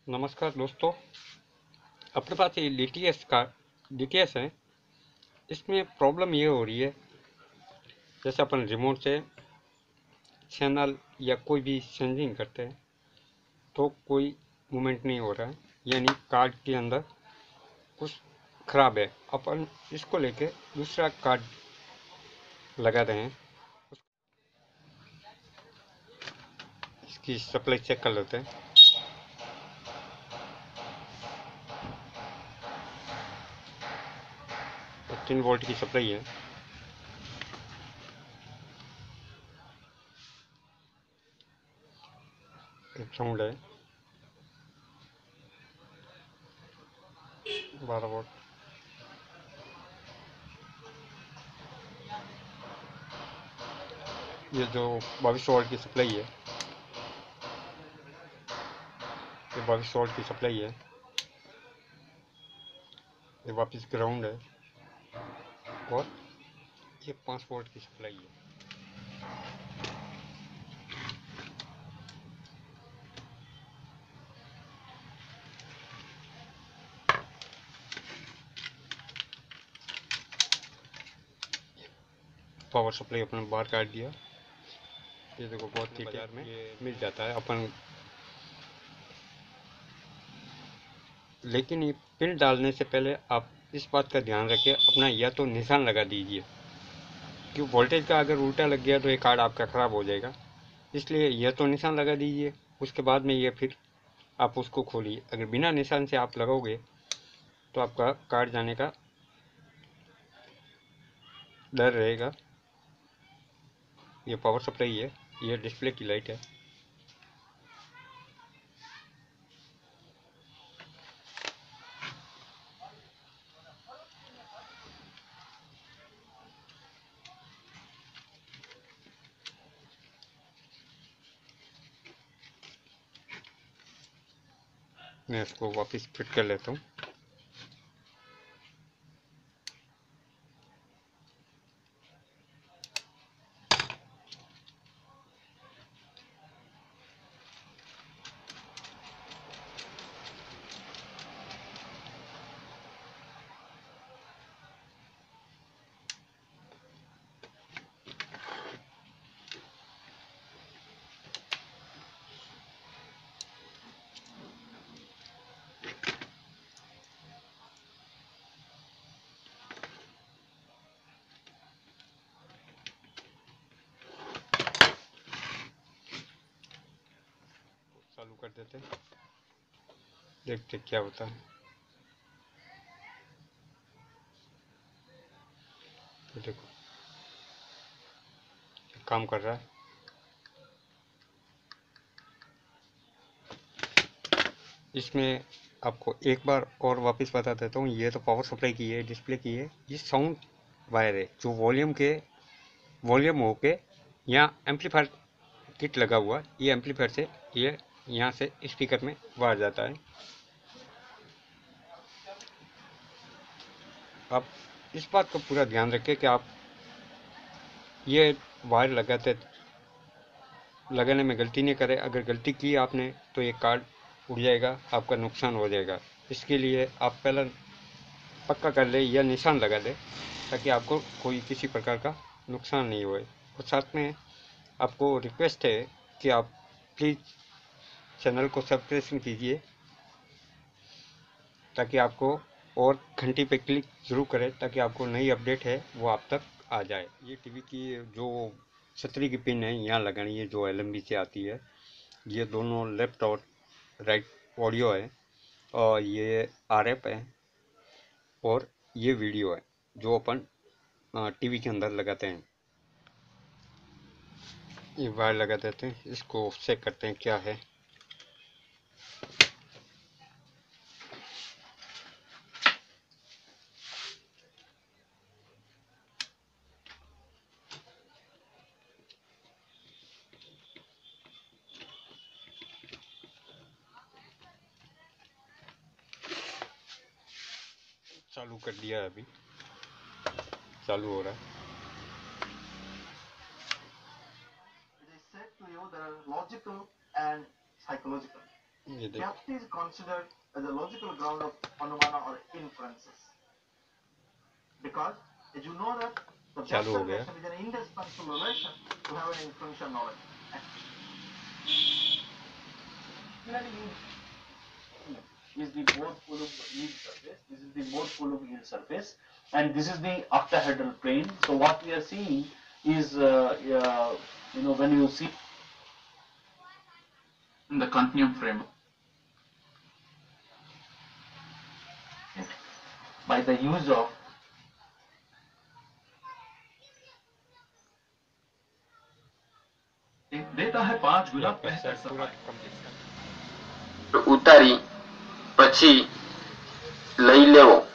नमस्कार दोस्तों। अपने पास ये डीटीएस है। इसमें प्रॉब्लम ये हो रही है, जैसे अपन रिमोट से चैनल या कोई भी चेंजिंग करते हैं तो कोई मूवमेंट नहीं हो रहा है, यानी कार्ड के अंदर कुछ खराब है। अपन इसको लेके दूसरा कार्ड लगा रहे हैं, इसकी सप्लाई चेक कर लेते हैं। 15 वोल्ट की सप्लाई है। एक साउंड है 12 वोल्ट। ये जो 22 वोल्ट की सप्लाई है, ये 22 वोल्ट की सप्लाई है। ये वापस ग्राउंड है और ये 5 वोल्ट की सप्लाई है। पावर सप्लाई अपने बाहर काट दिया। ये देखो बहुत ही बाजार में ये मिल जाता है अपन, लेकिन ये पिन डालने से पहले आप इस बात का ध्यान रखें, अपना या तो निशान लगा दीजिए, क्योंकि वोल्टेज का अगर उल्टा लग गया तो ये कार्ड आपका ख़राब हो जाएगा। इसलिए या तो निशान लगा दीजिए, उसके बाद में ये फिर आप उसको खोलिए। अगर बिना निशान से आप लगाओगे तो आपका कार्ड जाने का डर रहेगा। ये पावर सप्लाई है, ये डिस्प्ले की लाइट है। मैं इसको वापस फिट कर लेता हूँ। चालू कर देते हैं, देखते क्या होता है। तो देखो काम कर रहा है। इसमें आपको एक बार और वापस बता देता हूँ, ये तो पावर सप्लाई की है, डिस्प्ले की है। ये साउंड वायर है जो वॉल्यूम होके यहाँ एम्पलीफायर किट लगा हुआ, ये एम्पलीफायर से ये यहाँ से स्पीकर में वायर जाता है। आप इस बात का पूरा ध्यान रखें कि आप ये वायर लगाने में गलती नहीं करें। अगर गलती की आपने तो ये कार्ड उड़ जाएगा, आपका नुकसान हो जाएगा। इसके लिए आप पहले पक्का कर ले या निशान लगा ले, ताकि आपको कोई किसी प्रकार का नुकसान नहीं होए। और साथ में आपको रिक्वेस्ट है कि आप प्लीज़ चैनल को सब्सक्राइब कीजिए, ताकि आपको, और घंटी पे क्लिक ज़रूर करें ताकि आपको नई अपडेट है वो आप तक आ जाए। ये टीवी की जो छतरी की पिन है यहाँ लगानी है, जो एलएमबी से आती है। ये दोनों लेफ्ट और राइट ऑडियो है, और ये आरएफ है, और ये वीडियो है जो अपन टीवी के अंदर लगाते हैं। ये वायर लगा देते हैं, इसको चेक करते हैं क्या है। चालू कर दिया है, अभी चालू हो रहा है। It is said to you there are logical and psychological. ये देखो Depth is considered as a logical ground of anumana or inferences, because as you know that the depth चालू हो गया। relation is an indispensable relation to have an inferential knowledge. Is the Bode-Coulomb yield surface. This is the Bode-Coulomb yield surface, and this is the octahedral plane. So what we are seeing is, when you see in the continuum frame, by the use of देता है 5 ये गुना आपका बेहतर set पूरा सफाई complete कर ઉતારી પછી લઈ લેવો